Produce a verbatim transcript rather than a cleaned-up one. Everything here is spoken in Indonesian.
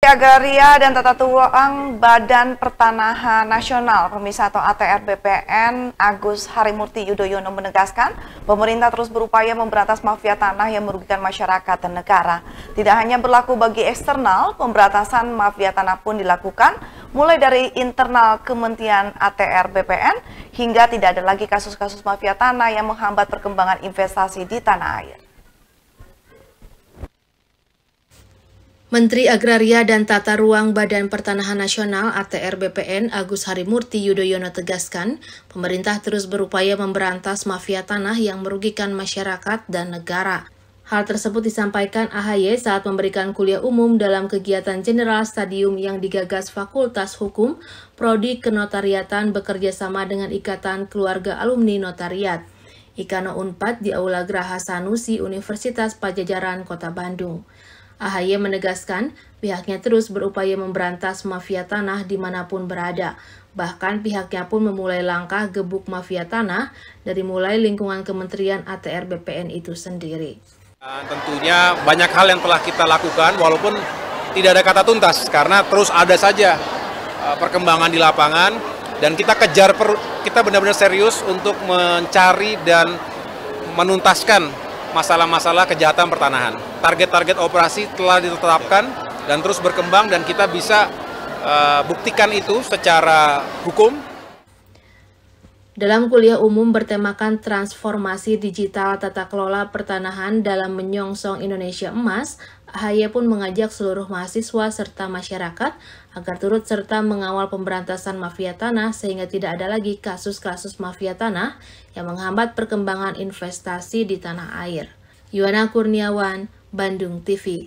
Agraria dan Tata Ruang Badan Pertanahan Nasional Pemisah atau A T R B P N Agus Harimurti Yudhoyono menegaskan pemerintah terus berupaya memberantas mafia tanah yang merugikan masyarakat dan negara. Tidak hanya berlaku bagi eksternal, pemberantasan mafia tanah pun dilakukan mulai dari internal Kementerian A T R B P N hingga tidak ada lagi kasus-kasus mafia tanah yang menghambat perkembangan investasi di tanah air. Menteri Agraria dan Tata Ruang Badan Pertanahan Nasional A T R B P N Agus Harimurti Yudhoyono tegaskan, pemerintah terus berupaya memberantas mafia tanah yang merugikan masyarakat dan negara. Hal tersebut disampaikan A H Y saat memberikan kuliah umum dalam kegiatan General Stadium yang digagas Fakultas Hukum, Prodi Kenotariatan bekerja sama dengan Ikatan Keluarga Alumni Notariat, Ikano Unpad di Aula Graha Sanusi Universitas Pajajaran Kota Bandung. A H Y menegaskan pihaknya terus berupaya memberantas mafia tanah dimanapun berada. Bahkan pihaknya pun memulai langkah gebuk mafia tanah dari mulai lingkungan Kementerian A T R B P N itu sendiri. Tentunya banyak hal yang telah kita lakukan walaupun tidak ada kata tuntas karena terus ada saja perkembangan di lapangan dan kita kejar, kita benar-benar serius untuk mencari dan menuntaskan masalah-masalah kejahatan pertanahan. Target-target operasi telah ditetapkan dan terus berkembang dan kita bisa uh, buktikan itu secara hukum. Dalam kuliah umum bertemakan transformasi digital tata kelola pertanahan dalam menyongsong Indonesia Emas, A H Y pun mengajak seluruh mahasiswa serta masyarakat agar turut serta mengawal pemberantasan mafia tanah sehingga tidak ada lagi kasus-kasus mafia tanah yang menghambat perkembangan investasi di tanah air. Yuwana Kurniawan, Bandung T V.